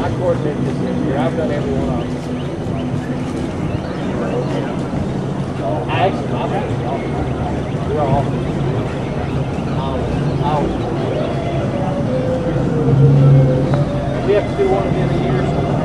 I coordinated this year. I've done every one of them. Actually, I've had it all. We're all. We have to do one of them a year.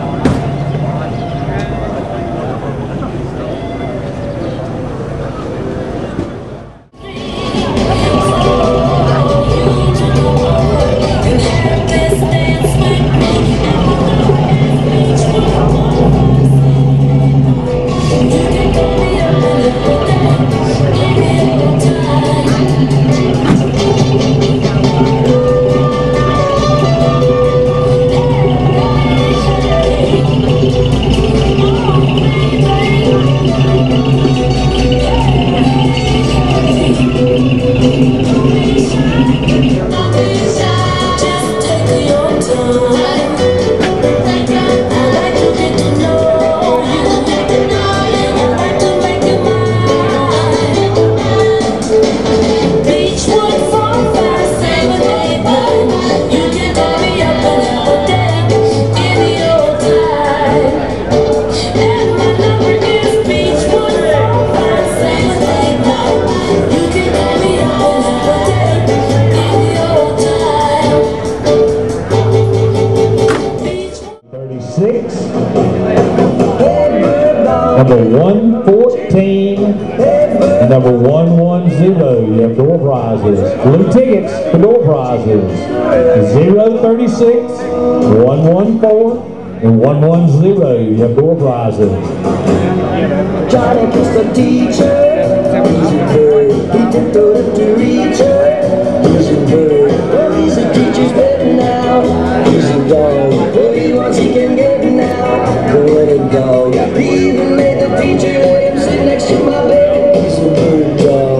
Number 114 and number 110. You have door prizes. Blue tickets for door prizes. 036, 114, and 110. You have door prizes. Johnny was the teacher. He's a bird. He tiptoed up to reach her. He's a bird. Well, he's a teacher's pet now. He's a dog. What he wants he can get now. Go let him go. He even made the teacher let him sit next to my bed. He's a bird dog.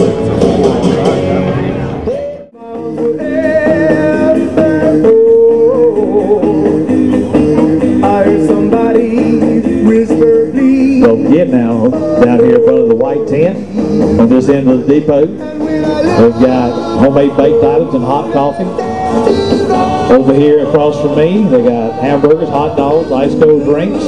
I heard somebody whisper me. Don't forget now, down here in front of the white tent, on this end of the depot, we've got homemade baked items and hot coffee. Over here across from me, they got hamburgers, hot dogs, ice cold drinks.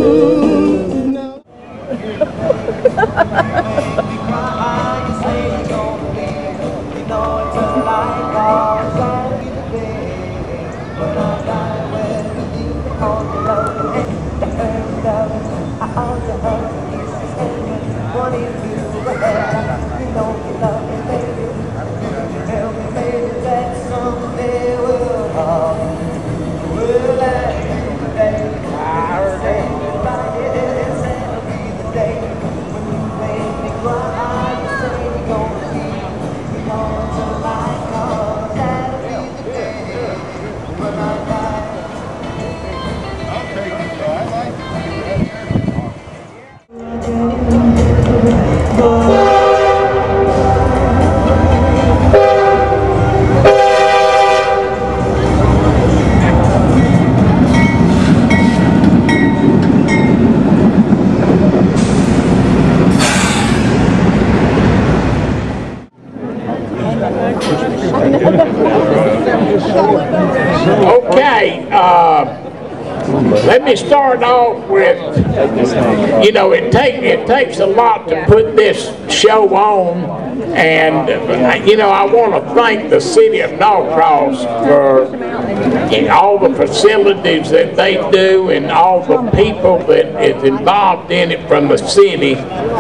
Okay, let me start off with, you know, it takes a lot to put this show on, and, you know, I want to thank the city of Norcross for all the facilities that they do and all the people that is involved in it from the city.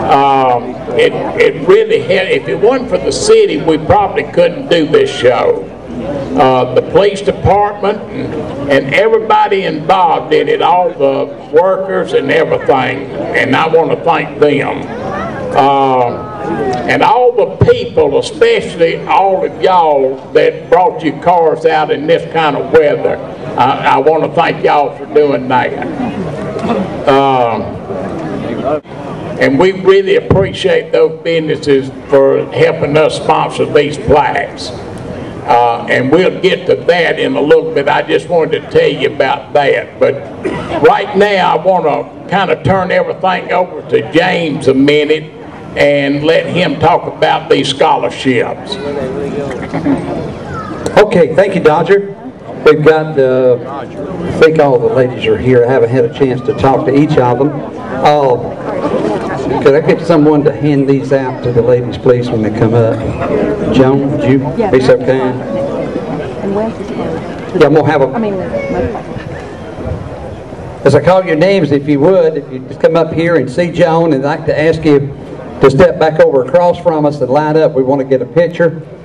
It really had, if it wasn't for the city, we probably couldn't do this show. The police department and everybody involved in it, all the workers and everything, and I want to thank them. And all the people, especially all of y'all that brought your cars out in this kind of weather, I want to thank y'all for doing that. And we really appreciate those businesses for helping us sponsor these plaques. And we'll get to that in a little bit. I just wanted to tell you about that. But right now, I want to kind of turn everything over to James a minute and let him talk about these scholarships. Okay, thank you, Dodger. We've got, I think all the ladies are here. I haven't had a chance to talk to each of them. Could I get someone to hand these out to the ladies, please, when they come up? Joan, would you be so kind? And Wes is closed. Yeah, I'm going to have a... I mean, As I call your names, if you would, if you just come up here and see Joan, and I'd like to ask you to step back over across from us and line up. We want to get a picture.